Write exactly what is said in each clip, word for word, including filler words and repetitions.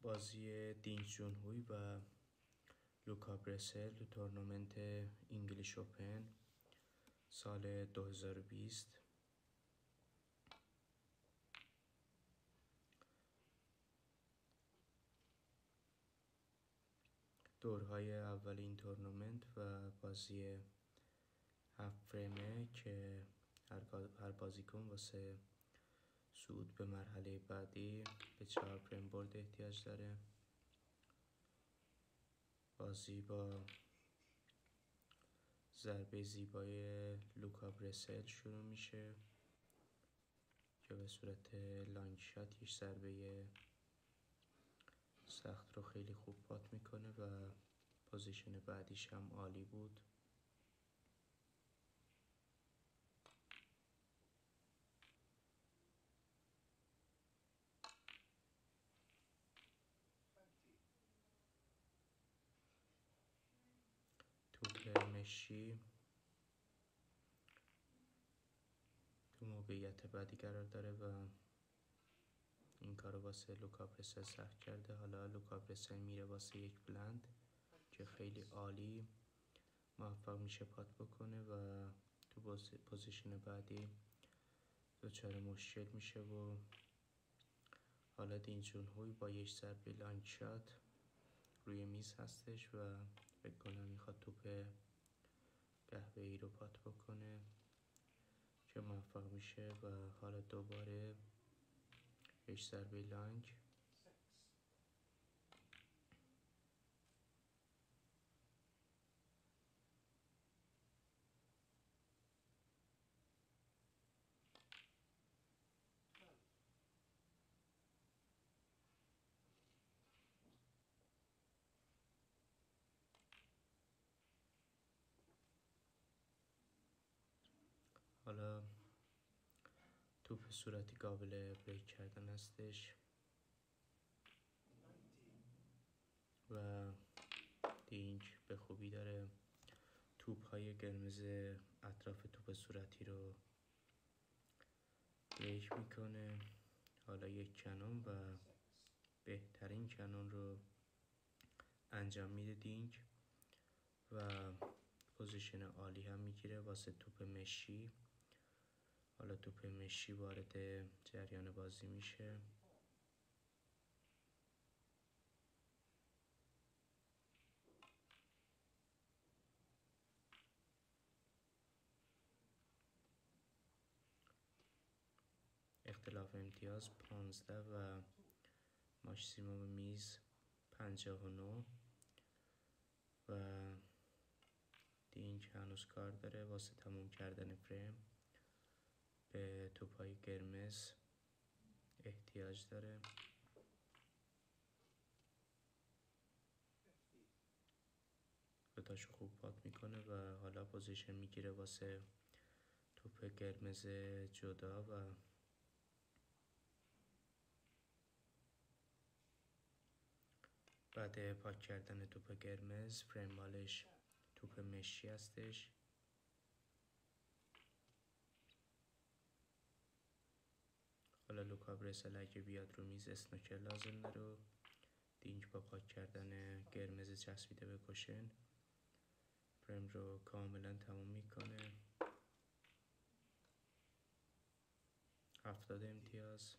بازی دینگ جونهوی و لوکا برسل تو تورنمنت انگلیش اوپن سال دو هزار و بیست. دورهای اول این تورنمنت و بازی هفت فرمه که هر بازیکن واسه صعود به مرحله بعدی به چهار فریم برد احتیاج داره. بازی با ضربه زیبای لوکا برسل شروع میشه که به صورت لانگ شات یک ضربه سخت رو خیلی خوب پات میکنه و پوزیشن بعدیش هم عالی بود. توپ مشی تو موقعیت بعدی قرار داره و این کار رو واسه لوکا برسل سخت کرده. حالا لوکا برسل میره واسه یک بلند که خیلی عالی موفق میشه پات بکنه و تو پوزیشن بعدی دچار مشکل میشه و حالا دینگ جونهوی با یک ضربه لانگ شات روی میز هستش و فکر کنم میخواد توپ قهوه‌ای رو پات بکنه که موفق میشه و حالا دوباره یک ضربه لانگ حالا توپ صورتی قابل بریک کردن هستش و دینگ به خوبی داره توپ های قرمز اطراف توپ صورتی رو بریک میکنه. حالا یک کنون و بهترین کنون رو انجام میده دینگ و پوزیشن عالی هم میگیره واسه توپ مشی. حالا توپ مشی وارد جریان بازی میشه. اختلاف امتیاز پانزده و ماکسیموم میز پنجاه و نه و دینگ هنوز کار داره واسه تموم کردن فریم. به توپای قرمز احتیاج داره. دوتاشو خوب پات میکنه و حالا پوزیشن میگیره واسه توپ قرمز جدا و بعد پاک کردن توپ قرمز فریم مالش توپ مشی هستش. حالا لوکا برسل اگه بیاد رو میز اسنوکر لازم داره. دینگ با پاک کردن قرمز چسبیده به کشن فریم رو کاملا تموم میکنه. هفتاد امتیاز.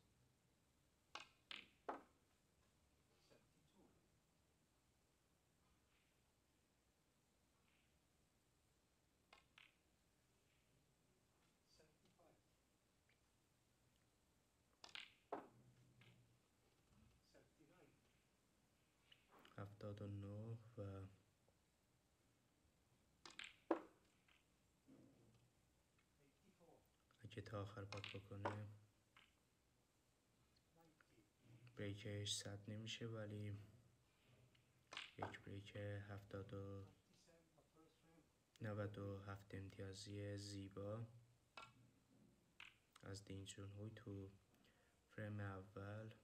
هفتاد و نه و اگه تا آخر پات بکنه بریکش صد نمیشه ولی یک بریک هفتاد و نود و هفت امتیازی زیبا از دینگ جونهوی تو فریم اول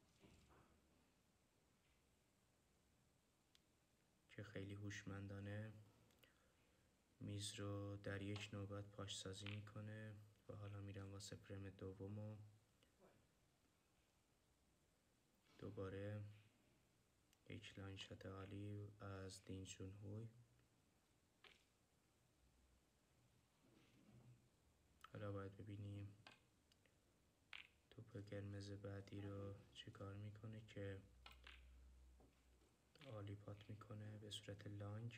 که خیلی هوشمندانه میز رو در یک نوبت پاش سازی میکنه و حالا میرم واسه فریم دوم و دوباره یک لاین شات عالی از دین جون هوی. حالا باید ببینیم توپ قرمز بعدی رو چه کار میکنه که عالی پات میکنه به صورت لانگ.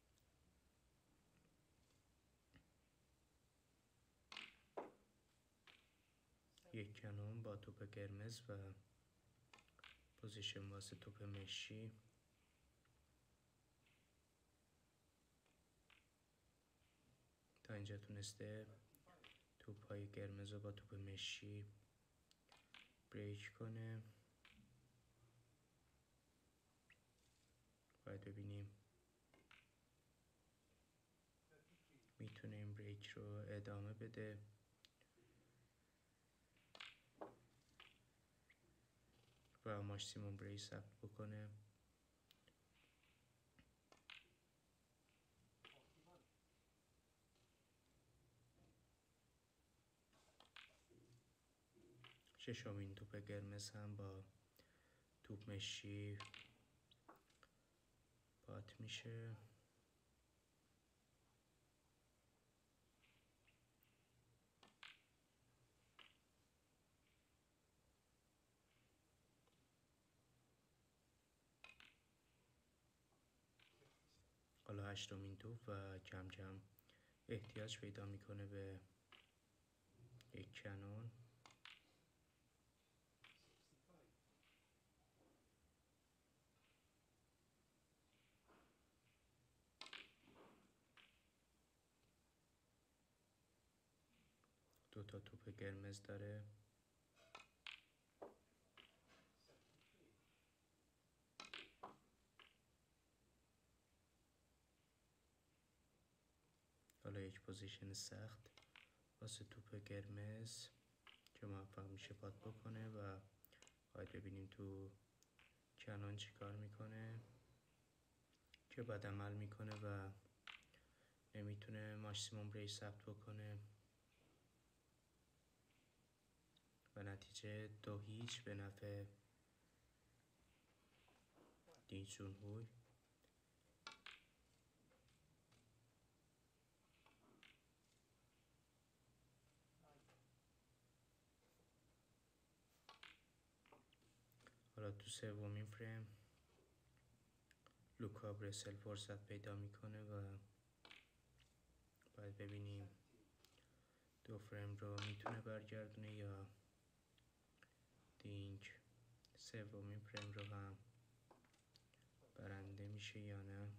یک کنون با توپ قرمز و پوزیشن واسه توپ مشی. تا اینجا تونسته توپ های قرمز رو با توپ مشی بریک کنه. باید ببینیم میتونه این بریک رو ادامه بده و ماکسیموم بریک ثبت بکنه. ششمین توپ قرمز هم با توپ مشی پات میشه. حالا هشتمین توپ و کم کم احتیاج پیدا میکنه به یک کنون. دو تا توپ قرمز داره. حالا یک پوزیشن سخت واسه توپ قرمز که موفق میشه پات بکنه و باید ببینیم تو کنون چی کار میکنه که بد عمل میکنه و نمیتونه ماکسیموم بریک ثبت بکنه و نتیجه دو هیچ به نفع دین جون هوی. حالا تو سومین فریم لوکا برسل فرصت پیدا میکنه و باید ببینیم دو فریم رو میتونه برگردونه یا دینگ سومین فریم رو هم برنده میشه یا نه.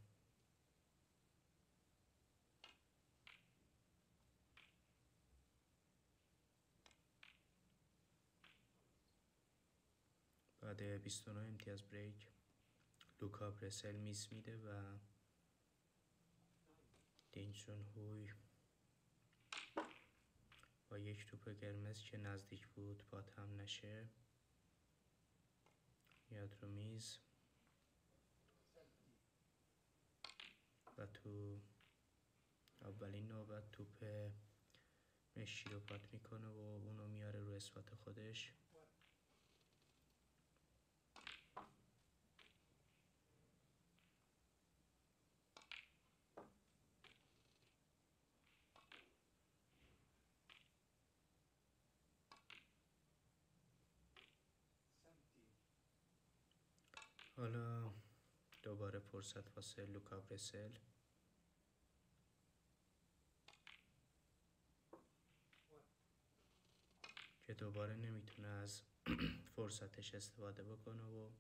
بعد بیست و نه امتیاز بریک لوکا برسل میس میده و دین جون هوی با یک توپ قرمز که نزدیک بود پات هم نشه میاد رو میز و تو اولین نوبت توپ مشی رو پات میکنه و اونو میاره رو اسپات خودش. حالا دوباره فرصت واسه لوکا برسل که دوباره نمیتونه از فرصتش استفاده بکنه و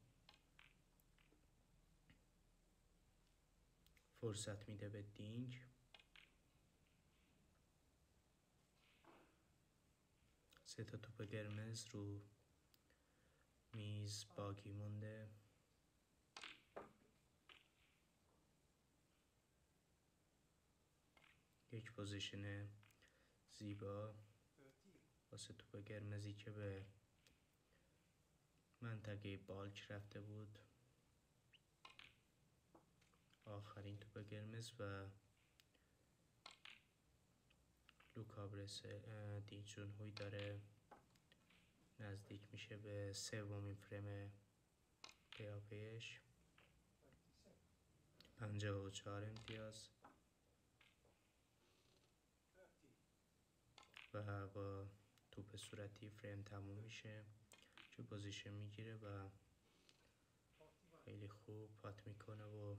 فرصت میده به دینگ. سه تا توپ قرمز رو میز باقی مونده. یک پوزیشن زیبا واسه توپ قرمزی که به منطقه بالک رفته بود. آخرین توپ قرمز و لوکا برسل دین جون هوی داره نزدیک میشه به سومین فریم پیاپیش. پنجاه و چهار امتیاز و با توپ صورتی فریم تموم میشه که پوزیشن میگیره و خیلی خوب پات میکنه و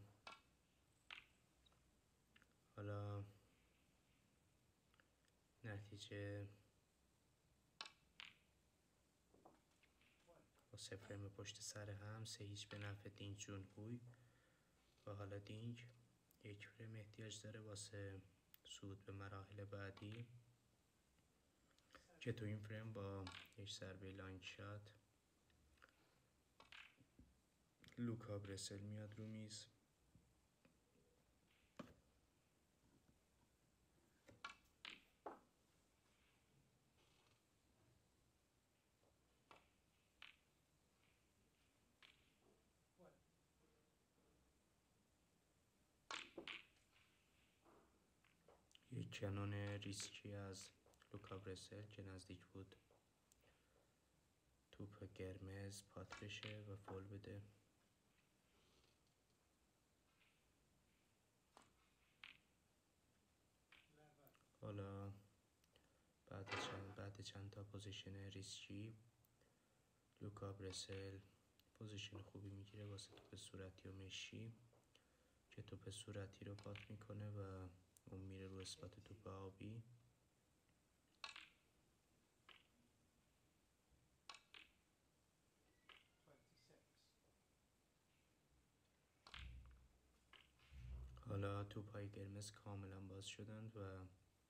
حالا نتیجه با سه فریم پشت سر هم سه هیچ به نفع دینگ جونهوی. و حالا دینگ یک فریم احتیاج داره واسه صعود به مراحل بعدی که تو این فریم با یک ضربه لانگ شات لوکا برسل میاد رو میز. یک کنون ریسکی از لوکا برسل که نزدیک بود توپ قرمز پات بشه و فول بده. حالا بعد چند, بعد چند تا پوزیشن ریسکی لوکا برسل پوزیشن خوبی میگیره واسه توپ صورتی و مشی که توپ صورتی رو پات میکنه و اون میره رو اثبات توپ آبی. حالا توپ های قرمز کاملا باز شدند و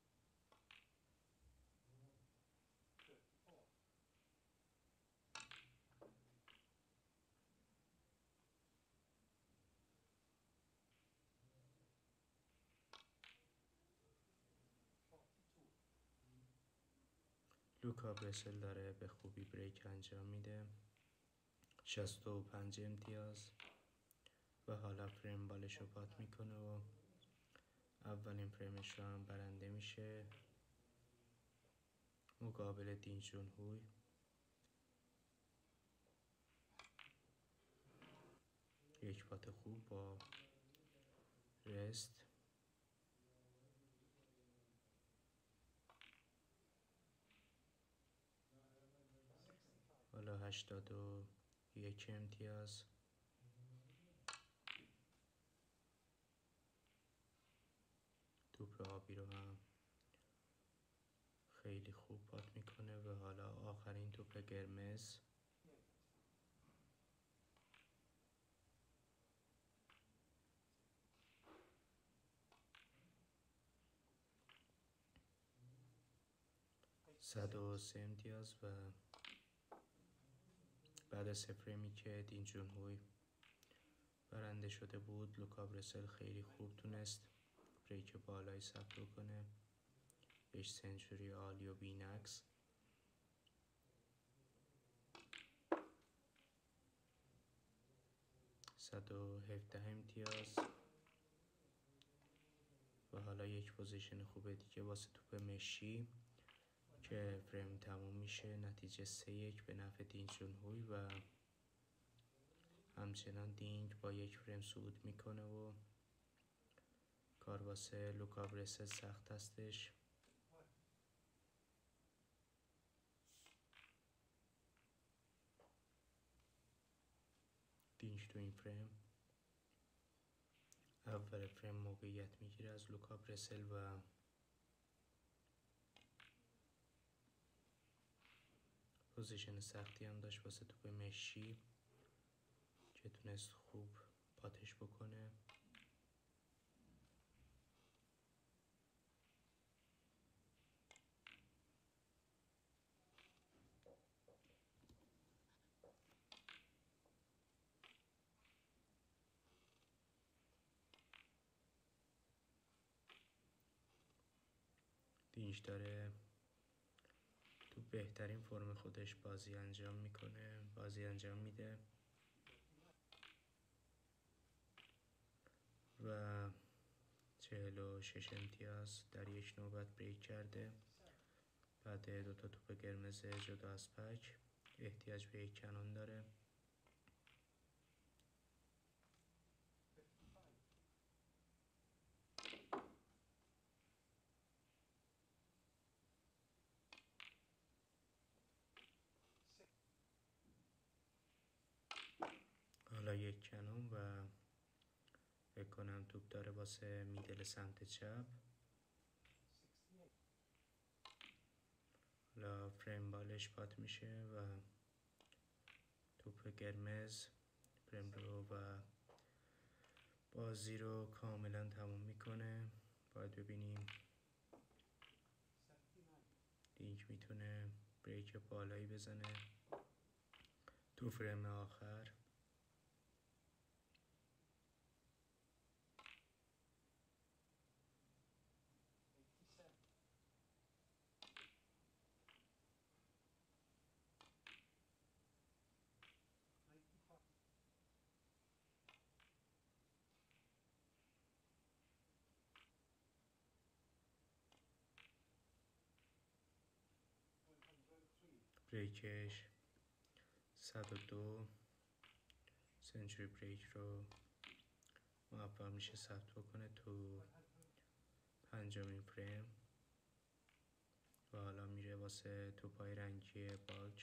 لوکا برسل داره به خوبی بریک انجام میده. شصت و پنج امتیاز و حالا فریم بالش رو پات میکنه و اولین فریمش رو هم برنده میشه مقابل دینگ جونهوی. یک پات خوب با رست. حالا هشتاد و یک امتیاز توپ آبی رو هم خیلی خوب پات میکنه و حالا آخرین توپ قرمز صد و سه امتیاز و بعد از سه فریمی که دینگ جونهوی برنده شده بود لوکا برسل خیلی خوب تونست بریک بالایی ثبت کنه، یک سنچوری عالی و بی‌نقص. صد و هفده امتیاز و حالا یک پوزیشن خوبه دیگه واسه توپ مشی که فریم تموم میشه. نتیجه سه یک به نفع دینگ جونهوی و همچنان دینگ با یک فریم صعود میکنه و کار واسه لوکا برسل سخت هستش. دینگ تو این فریم اول فریم موقعیت میگیره از لوکا برسل و پوزیشن سختی هم داشت واسه توپ مشی که تونست خوب پاتش بکنه. دینگ داره تو بهترین فرم خودش بازی انجام میکنه بازی انجام میده و چهل و شش امتیاز در یک نوبت بریک کرده. بعد دو تا توپ قرمز جدا از پک احتیاج به یک کنون داره. حالا یک کنون و فکر کنم توپ داره واسه میدل سمت چپ. حالا فریم بالش پات میشه و توپ قرمز فریم رو و بازی رو کاملا تموم میکنه. باید ببینیم دینک میتونه بریک بالایی بزنه تو فریم آخر. بریکش صد و دو، سنچوری بریک رو موفق میشه ثبت بکنه تو پنجمین فریم و حالا میره واسه توپای رنگی بالچ.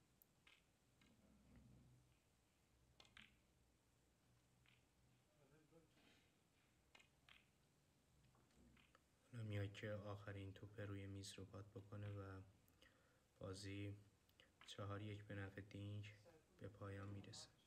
حالا میاد که آخرین توپ روی میز رو پات بکنه و بازی چهار یک به نفع دینک به پایان میرسه.